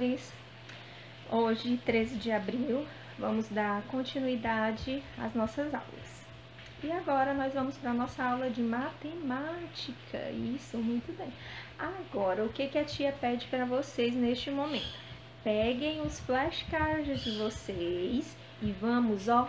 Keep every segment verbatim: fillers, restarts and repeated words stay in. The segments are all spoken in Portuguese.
amores! Hoje, treze de abril, vamos dar continuidade às nossas aulas. E agora nós vamos para a nossa aula de matemática. Isso, muito bem. Agora, o que, que a tia pede para vocês neste momento? Peguem os flashcards de vocês e vamos, ó,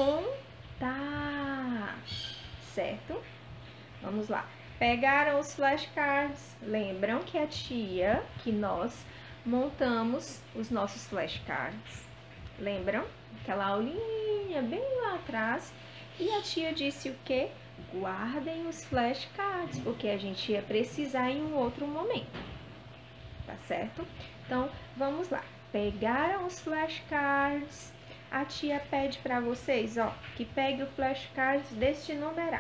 contar, certo? Vamos lá. Pegaram os flashcards? Lembram que a tia, que nós montamos os nossos flashcards? Lembram? Aquela aulinha bem lá atrás. E a tia disse o quê? Guardem os flashcards, porque a gente ia precisar em um outro momento. Tá certo? Então, vamos lá. Pegaram os flashcards. A tia pede para vocês, ó, que pegue o flashcards deste numeral.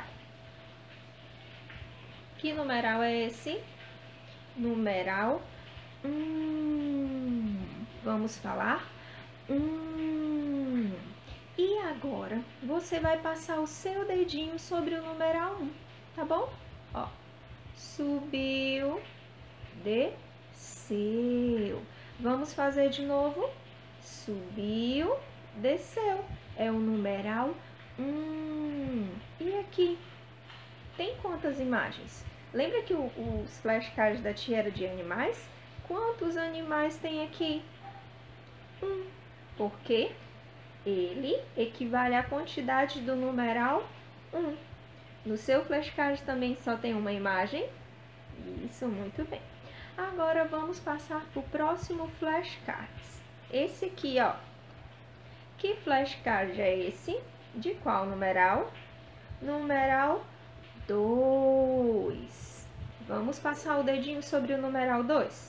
Que numeral é esse? Numeral um. Vamos falar um. E agora, você vai passar o seu dedinho sobre o numeral um, tá bom? Ó, subiu, desceu. Vamos fazer de novo. Subiu, desceu. É o numeral um. E aqui? Tem quantas imagens? Lembra que o, os flashcards da tia era de animais? Quantos animais tem aqui? Um. Porque ele equivale à quantidade do numeral um. No seu flashcard também só tem uma imagem? Isso, muito bem. Agora vamos passar para o próximo flashcard. Esse aqui, ó. Que flashcard é esse? De qual numeral? Numeral dois. Vamos passar o dedinho sobre o numeral dois.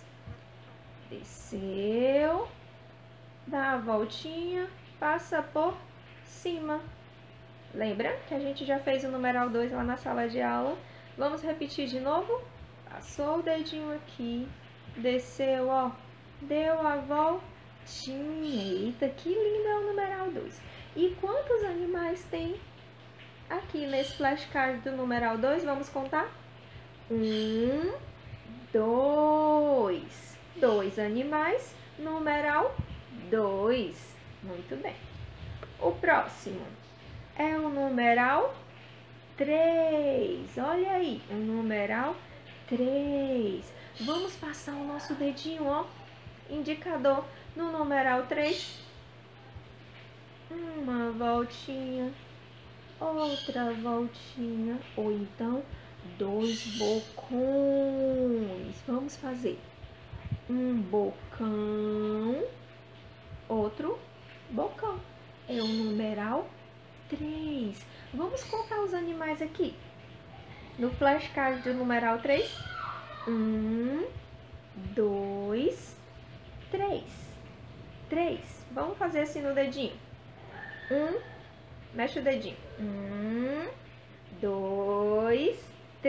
Desceu, dá a voltinha, passa por cima. Lembra que a gente já fez o numeral dois lá na sala de aula? Vamos repetir de novo? Passou o dedinho aqui, desceu, ó, deu a voltinha. Eita, que lindo é o numeral dois. E quantos animais tem aqui nesse flashcard do numeral dois? Vamos contar? Um, dois. Dois animais, numeral dois. Muito bem. O próximo é o numeral três. Olha aí, o numeral três. Vamos passar o nosso dedinho, ó, indicador no numeral três. Uma voltinha, outra voltinha, ou então dois bocões. Vamos fazer um bocão, outro bocão. É o numeral três. Vamos contar os animais aqui. No flashcard do numeral três. Um, dois, três. Três. Vamos fazer assim no dedinho. Um, mexe o dedinho. Um, dois,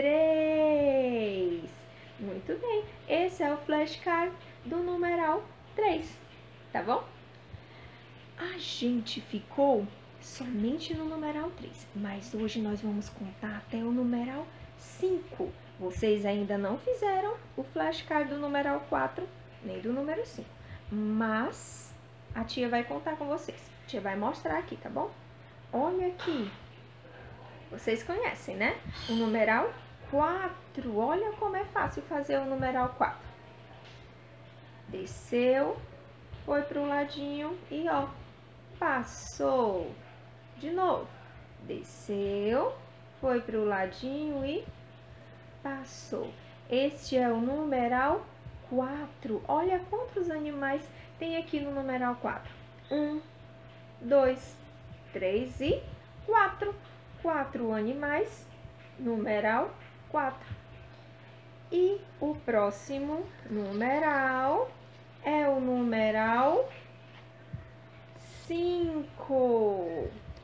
três. Muito bem. Esse é o flashcard do numeral três, tá bom? A gente ficou somente no numeral três, mas hoje nós vamos contar até o numeral cinco. Vocês ainda não fizeram o flashcard do numeral quatro, nem do número cinco, mas a tia vai contar com vocês. A tia vai mostrar aqui, tá bom? Olha aqui. Vocês conhecem, né? O numeral quatro. Olha como é fácil fazer o numeral quatro. Desceu, foi para o ladinho e, ó, passou. De novo. Desceu, foi para o ladinho e passou. Este é o numeral quatro. Olha quantos animais tem aqui no numeral quatro. Um, dois, três e quatro. Quatro animais, numeral quatro. E o próximo numeral é o numeral cinco.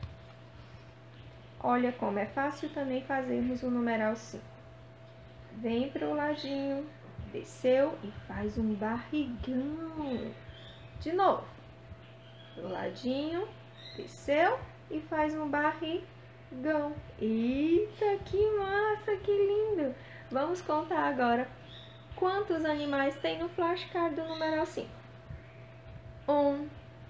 Olha como é fácil também fazermos o numeral cinco. Vem para o ladinho, desceu e faz um barrigão. De novo, pro ladinho, desceu e faz um barrigão. Eita, que massa, que lindo! Vamos contar agora quantos animais tem no flashcard do numeral cinco. Um,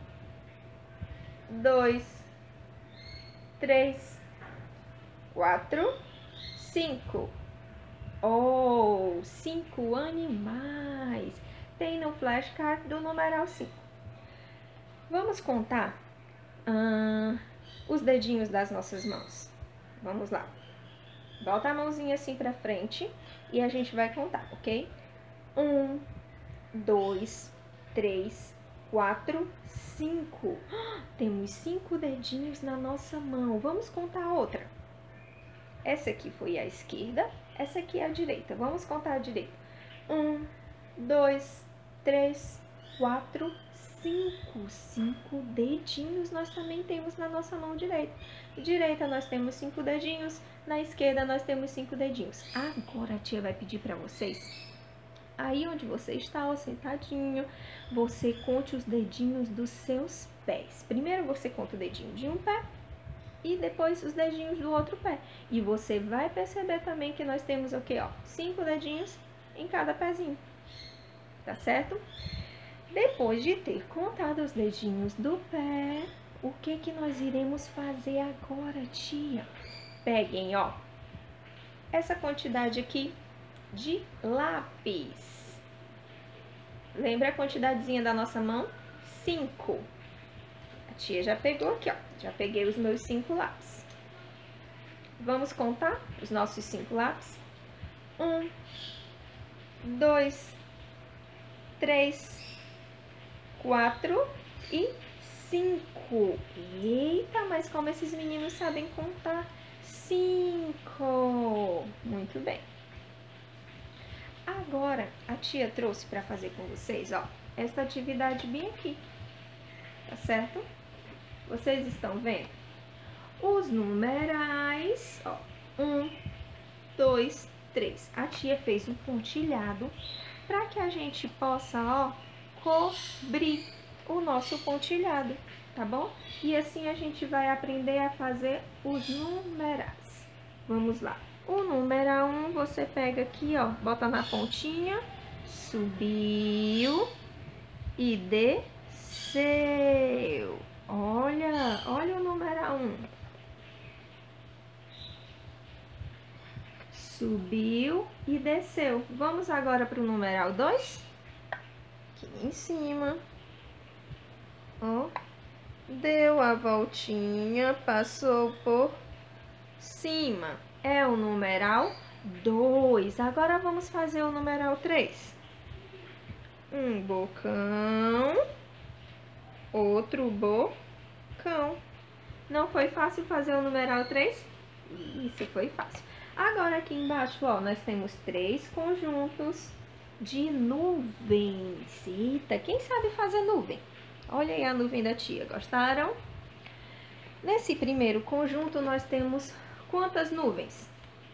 dois, três, quatro, cinco. Oh, cinco animais tem no flashcard do numeral cinco. Vamos contar hum, os dedinhos das nossas mãos. Vamos lá. Bota a mãozinha assim pra frente e a gente vai contar, ok? Um, dois, três, quatro, cinco. Temos cinco dedinhos na nossa mão. Vamos contar a outra. Essa aqui foi a esquerda, essa aqui é a direita. Vamos contar a direita. Um, dois, três, quatro, cinco. Cinco dedinhos nós também temos na nossa mão direita. Direita nós temos cinco dedinhos, na esquerda nós temos cinco dedinhos. Agora a tia vai pedir para vocês, aí onde você está, ó, sentadinho, você conte os dedinhos dos seus pés. Primeiro você conta o dedinho de um pé e depois os dedinhos do outro pé. E você vai perceber também que nós temos o quê, ó? Cinco dedinhos em cada pezinho. Tá certo? Depois de ter contado os dedinhos do pé, o que que nós iremos fazer agora, tia? Peguem, ó, essa quantidade aqui de lápis. Lembra a quantidadezinha da nossa mão? Cinco. A tia já pegou aqui, ó. Já peguei os meus cinco lápis. Vamos contar os nossos cinco lápis? Um, dois, três, quatro e cinco. Eita, mas como esses meninos sabem contar? Cinco. Muito bem. Agora, a tia trouxe para fazer com vocês, ó, essa atividade bem aqui. Tá certo? Vocês estão vendo? Os numerais, ó, um, dois, três. A tia fez um pontilhado para que a gente possa, ó, cobrir o nosso pontilhado, tá bom? E assim a gente vai aprender a fazer os numerais. Vamos lá. O numeral um, você pega aqui, ó, bota na pontinha, subiu e desceu. Olha, olha o numeral um. Subiu e desceu. Vamos agora para o numeral dois? Aqui em cima. Ó, deu a voltinha, passou por cima. É o numeral dois. Agora vamos fazer o numeral três. Um bocão, outro bocão. Não foi fácil fazer o numeral três? Isso, foi fácil. Agora aqui embaixo, ó, nós temos três conjuntos de nuvens. Eita, quem sabe fazer nuvem? Olha aí a nuvem da tia, gostaram? Nesse primeiro conjunto, nós temos quantas nuvens?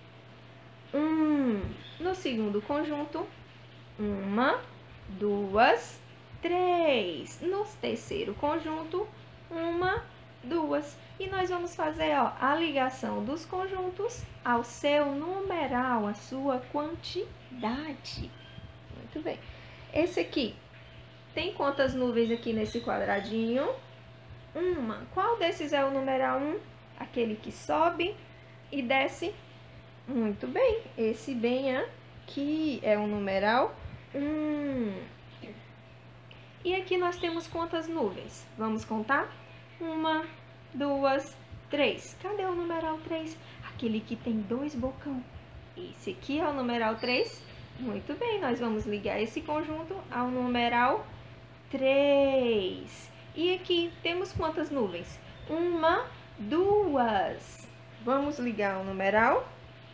Um. No segundo conjunto, uma, duas, três. No terceiro conjunto, uma, duas. E nós vamos fazer, ó, a ligação dos conjuntos ao seu numeral, a sua quantidade. Muito bem. Esse aqui, tem quantas nuvens aqui nesse quadradinho? Uma. Qual desses é o numeral um? Aquele que sobe e desce? Muito bem. Esse bem aqui é o numeral um. E aqui nós temos quantas nuvens? Vamos contar? Uma, duas, três. Cadê o numeral três? Aquele que tem dois bocão. Esse aqui é o numeral três? Muito bem, nós vamos ligar esse conjunto ao numeral três. E aqui temos quantas nuvens? Uma, duas. Vamos ligar o numeral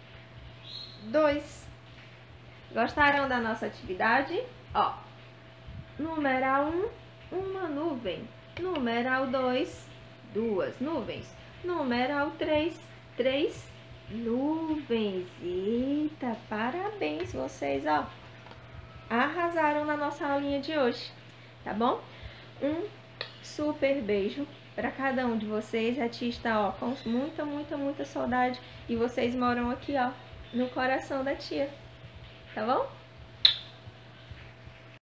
dois. Gostaram da nossa atividade? Ó, numeral um, uma nuvem. Numeral dois, duas nuvens. Numeral três, três nuvens. Eita, parabéns, vocês, ó, arrasaram na nossa aulinha de hoje, tá bom? Um super beijo para cada um de vocês. A tia está, ó, com muita, muita, muita saudade. E vocês moram aqui, ó, no coração da tia, tá bom?